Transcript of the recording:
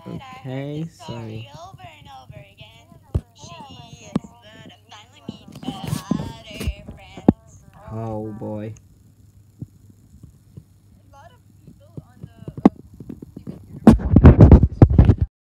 Okay, so over and over again. She is gonna finally meet her other friends. oh boy.